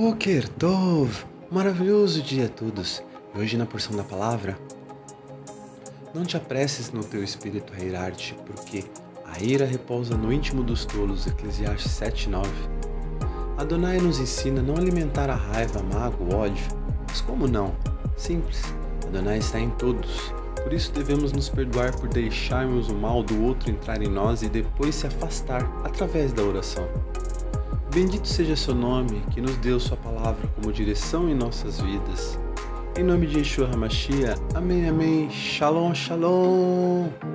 Boker Tov, maravilhoso dia a todos. E hoje na porção da palavra, não te apresses no teu espírito a irar-te, porque a ira repousa no íntimo dos tolos, Eclesiastes 7:9. Adonai nos ensina a não alimentar a raiva, a mágoa, o ódio. Mas como não? Simples, Adonai está em todos. Por isso devemos nos perdoar por deixarmos o mal do outro entrar em nós e depois se afastar através da oração. Bendito seja seu nome, que nos deu sua palavra como direção em nossas vidas. Em nome de Yeshua HaMashiach, amém, amém, shalom, shalom.